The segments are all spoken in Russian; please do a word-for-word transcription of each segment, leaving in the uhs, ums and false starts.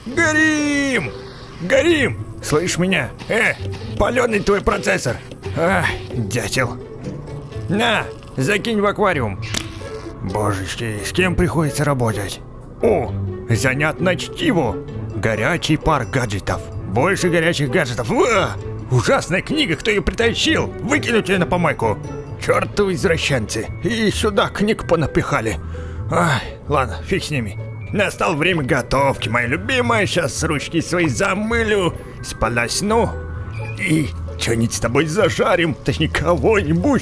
Горим! Горим! Слышь меня? Э, паленый твой процессор. Ах, дятел. На, закинь в аквариум. Божечки, с кем приходится работать? О, занятно чтиво. Горячий пар гаджетов. Больше горячих гаджетов. Уа! Ужасная книга, кто ее притащил? Выкинуть ее на помойку. Чертовы извращенцы. И сюда книг понапихали. Ай, ладно, фиг с ними. Настало время готовки, моя любимая. Сейчас ручки свои замылю, сполосну и что-нибудь с тобой зажарим. Точнее, кого-нибудь.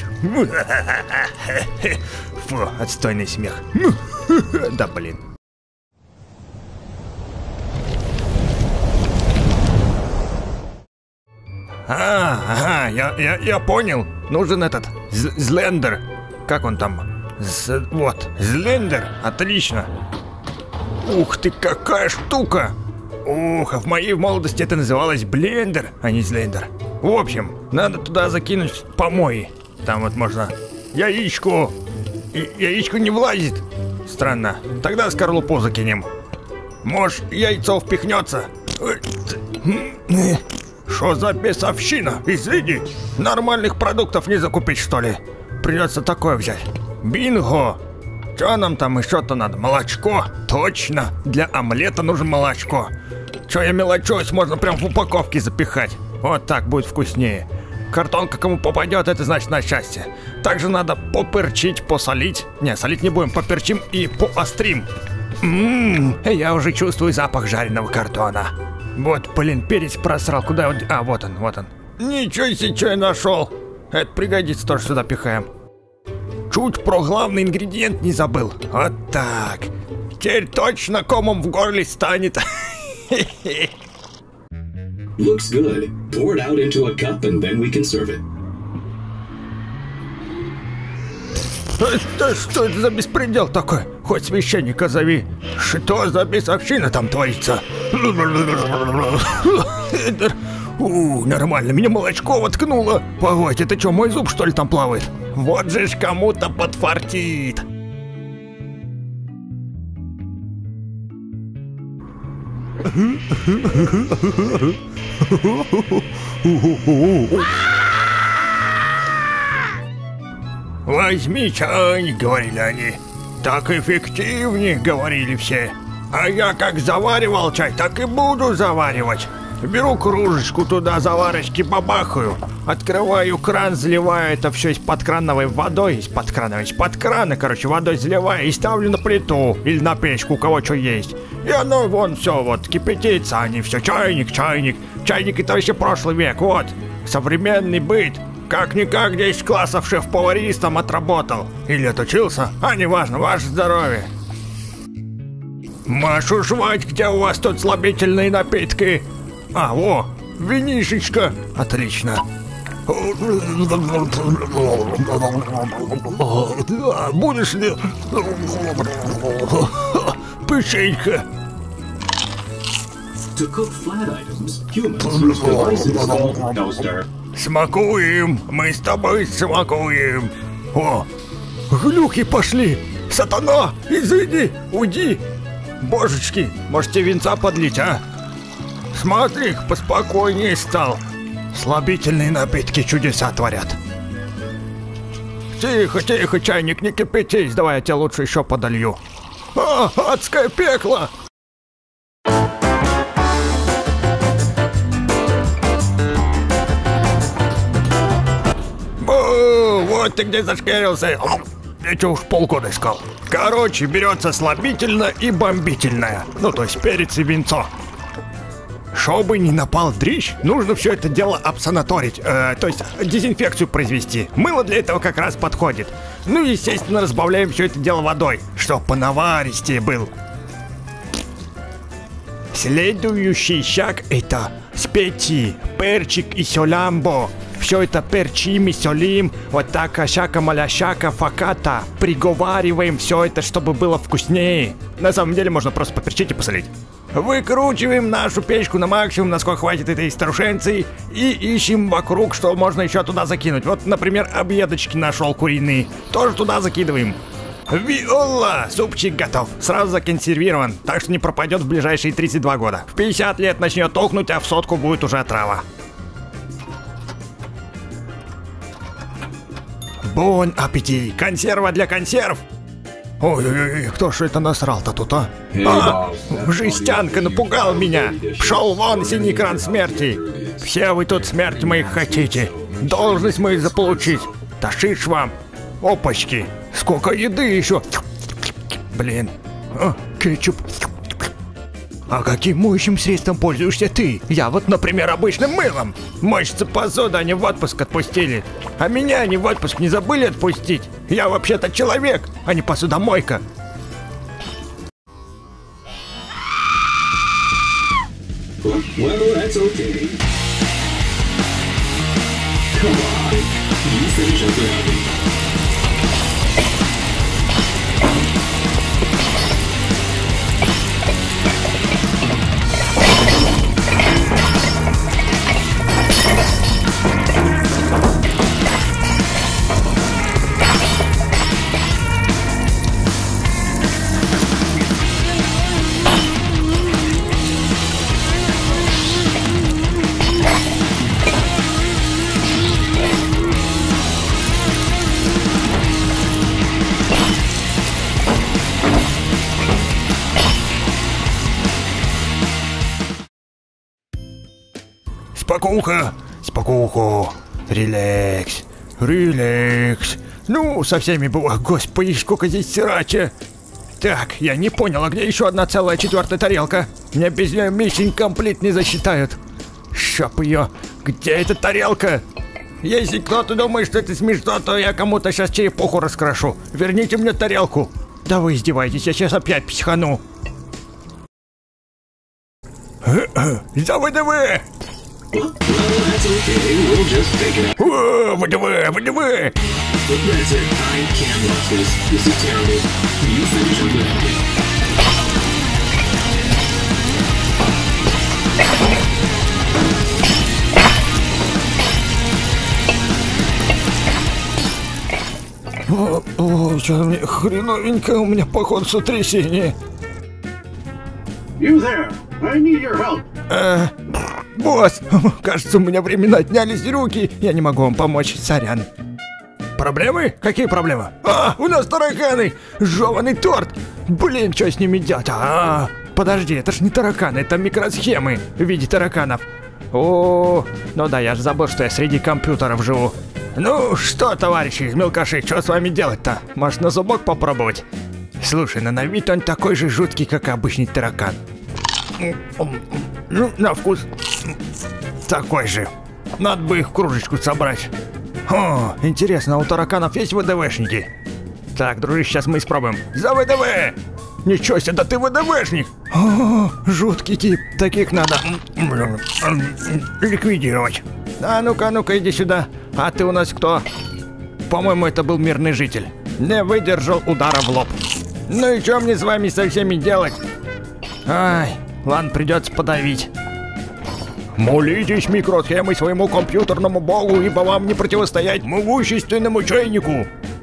Фу, отстойный смех. Да блин. А, ага, я, я, я понял. Нужен этот Злендер. Как он там? З, вот, Злендер. Отлично. Ух ты, какая штука. Ух, а в моей молодости это называлось блендер, а не Злендер. В общем, надо туда закинуть помои. Там вот можно яичко. И, яичко не влазит. Странно. Тогда скорлупу закинем. Может, яйцо впихнется. Что за бесовщина? Извини, нормальных продуктов не закупить, что ли? Придется такое взять. Бинго! Что нам там еще-то надо? Молочко? Точно! Для омлета нужно молочко. Че я мелочусь, можно прям в упаковке запихать. Вот так будет вкуснее. Картонка кому попадет, это значит на счастье. Также надо поперчить, посолить. Не, солить не будем, поперчим и поострим. Ммм, я уже чувствую запах жареного картона. Вот, блин, перец просрал. Куда он? А, вот он, вот он. Ничего себе, что я нашел. Это пригодится, тоже сюда пихаем. Чуть про главный ингредиент не забыл. Вот так. Теперь точно комом в горле станет. Looks good. Pour it out into a cup and then we can serve it. Да что это за беспредел такой? Хоть священника зови. Что за бесовщина там творится? У, нормально, меня молочко воткнуло. Погодь, это что, мой зуб что ли там плавает? Вот же ж кому-то подфартит. Возьми чайник, говорили они. Так эффективнее, говорили все. А я как заваривал чай, так и буду заваривать. Беру кружечку, туда заварочки бабахаю. Открываю кран, заливаю это все из-под крановой водой. Из-под крановой, из-под крана, короче, водой заливаю и ставлю на плиту. Или на печку, у кого что есть. И оно вон все вот кипятится, они все. Чайник, чайник. Чайник это вообще прошлый век, вот. Современный быт. Как-никак десять классов шеф-поваристом отработал. Или отучился, а неважно, ваше здоровье. Машу жвать, где у вас тут слабительные напитки? А, во, винишечка. Отлично. Будешь ли? Пышенька. To cook flat items, humans use devices called toaster. Смакуем, мы с тобой смакуем. О, глюки пошли. Сатана, изыди, уйди. Божечки, может тебе винца подлить, а? Смотри, поспокойнее стал. Слабительные напитки чудеса творят. Тихо, тихо, чайник, не кипятись. Давай я тебе лучше еще подолью. А, адское пекло. Вот ты где зашкерился. Я что уж полгода искал. Короче, берется слабительное и бомбительное. Ну, то есть перец и винцо. Чтобы не напал дрищ, нужно все это дело обсанаторить. Э, то есть дезинфекцию произвести. Мыло для этого как раз подходит. Ну и, естественно, разбавляем все это дело водой, чтоб понаваристее был. Следующий шаг это специи, перчик и солямбо. Все это перчим и солим, вот так ашака маляшака факата. Приговариваем все это, чтобы было вкуснее. На самом деле можно просто поперчить и посолить. Выкручиваем нашу печку на максимум, насколько хватит этой старушенции, и ищем вокруг, что можно еще туда закинуть. Вот, например, объедочки нашел куриные, тоже туда закидываем. Виола! Супчик готов. Сразу законсервирован, так что не пропадет в ближайшие тридцать два года. В пятьдесят лет начнет тухнуть, а в сотку будет уже отрава. Бон аппетит! Консерва для консерв! Ой-ой-ой, кто ж это насрал-то тут, а? А, жестянка напугал меня! Пшел вон, синий кран смерти! Все вы тут смерть моих хотите! Должность мою заполучить! Ташишь вам! Опачки! Сколько еды еще! Блин! А, кетчуп! А каким моющим средством пользуешься ты? Я вот, например, обычным мылом. Мочится посуда, они в отпуск отпустили. А меня они в отпуск не забыли отпустить. Я вообще-то человек, а не посудомойка. Well, that's okay. Come on, you finish up there. Спокуха, спокуху, релакс, релакс. Ну, со всеми было, господи, сколько здесь срача. Так, я не понял, а где еще одна целая четвертая тарелка? Меня без нее mission complete не засчитают. Шоп ее, где эта тарелка? Если кто-то думает, что это смешно, то я кому-то сейчас черепуху раскрошу. Верните мне тарелку. Да вы издеваетесь, я сейчас опять психану. За ВДВ! Well, that's okay. We'll just take it out. О, ВДВ, ВДВ! That's it. I can't watch this. This is terrible. You finish up there. О, о, что мне хреновенько, у меня походу сотрясение. You there! I need your help! Э, босс, кажется, у меня временно отнялись руки, я не могу вам помочь, сорян. Проблемы? Какие проблемы? А, у нас тараканы! Жеванный торт! Блин, что с ними делать? А, подожди, это ж не тараканы, это микросхемы в виде тараканов. О, ну да, я же забыл, что я среди компьютеров живу. Ну что, товарищи из мелкашей, что с вами делать-то? Может, на зубок попробовать? Слушай, ну на вид он такой же жуткий, как и обычный таракан. Ну, на вкус такой же. Надо бы их в кружечку собрать. О, интересно, а у тараканов есть ВДВшники? Так, дружище, сейчас мы испробуем. За ВДВ! Ничего себе, да ты ВДВшник! О, жуткий тип, таких надо ликвидировать. А ну-ка, ну-ка, иди сюда. А ты у нас кто? По-моему, это был мирный житель. Не выдержал удара в лоб. Ну и что мне с вами со всеми делать? Ай, ладно, придется подавить. Молитесь микросхемы своему компьютерному богу, ибо вам не противостоять могущественному чайнику.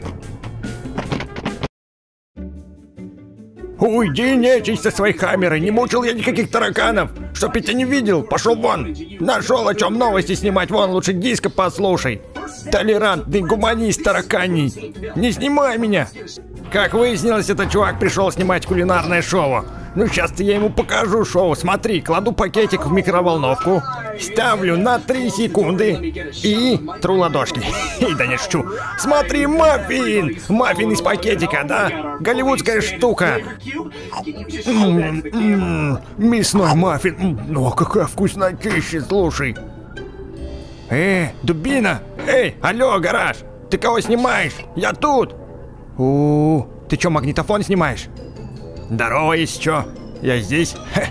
Уйди, нечисть, со своей камерой, не мучил я никаких тараканов. Чтоб я тебя не видел, пошел вон. Нашел о чем новости снимать, вон лучше диска послушай. Толерантный гуманист тараканий. Не снимай меня. Как выяснилось, этот чувак пришел снимать кулинарное шоу. Ну сейчас-то я ему покажу шоу. Смотри, кладу пакетик в микроволновку, ставлю на три секунды и тру ладошки. И да не шучу. Смотри, маффин! Маффин из пакетика, да? Голливудская штука. М-м-м, мясной маффин. Ну, какая вкуснотища, слушай. Э, дубина! Эй, алло, гараж! Ты кого снимаешь? Я тут! У, ты чё, магнитофон снимаешь? Здорово, есть чё? Я здесь. Хе.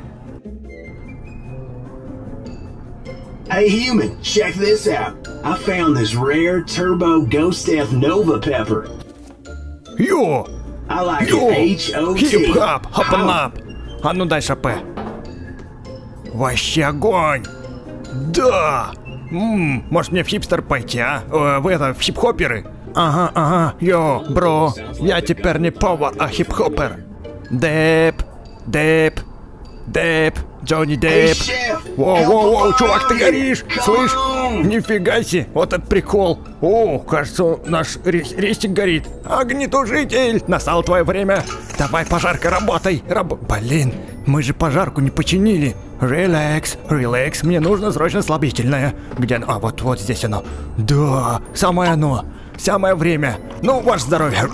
Hey human, check this out. I found this rare turbo Ghost F Nova pepper. Йо! I like Йо! it H O T. Хип-хап, хапанап. А ну дальше П. Вообще огонь! Да! Ммм, может мне в хипстер пойти, а? Э, в это, в хип-хоперы? Ага, ага, йо, бро, я теперь не повар, а хип-хоппер. Деп, деп, деп, Джонни Деп. Воу-воу-воу, чувак, ты горишь, слышь? Нифига себе, вот этот прикол. О, кажется, наш рейс, рейстик горит. Огнетушитель, настало твое время. Давай, пожарка, работай. Раб... Блин, мы же пожарку не починили. Релакс, релакс, мне нужно срочно слабительное. Где оно? А, вот, вот здесь оно. Да, самое оно. Самое время. Ну, ваше здоровье.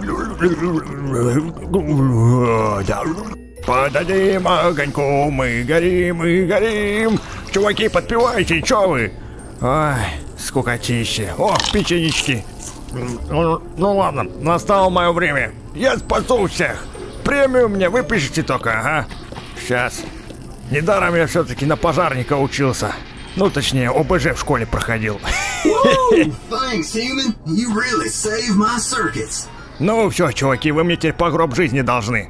Подадим огоньку, мы горим, мы горим. Чуваки, подпевайте, чё вы? Ой, скукотище. О, печенечки. Ну, ну ладно, настало мое время. Я спасу всех. Премию мне выпишите только, ага. Сейчас. Недаром я все-таки на пожарника учился. Ну, точнее, ОБЖ в школе проходил. Thanks, human. You really saved my circuits. Ну все, чуваки, вы мне теперь по гроб жизни должны.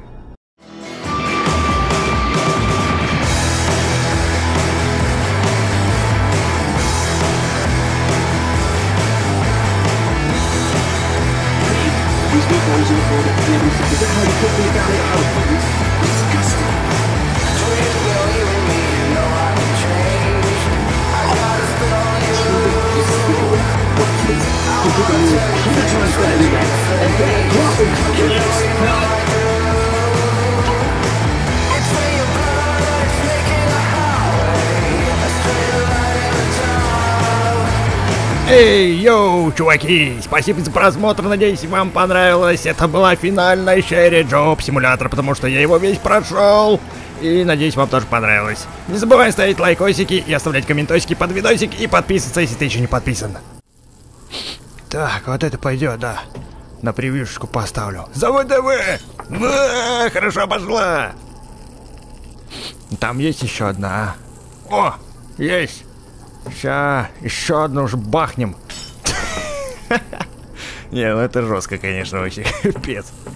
Эй, йоу, чуваки, спасибо за просмотр, надеюсь, вам понравилось. Это была финальная серия Job Simulator, потому что я его весь прошел. И надеюсь, вам тоже понравилось. Не забывай ставить лайкосики и оставлять комментосики под видосик и подписываться, если ты еще не подписан. Так, вот это пойдет, да. На превьюшечку поставлю. За ВДВ! Да, хорошо пошла. Там есть еще одна. О, есть. Ща, еще одну уже бахнем. Не, ну это жестко, конечно, вообще. Пипец.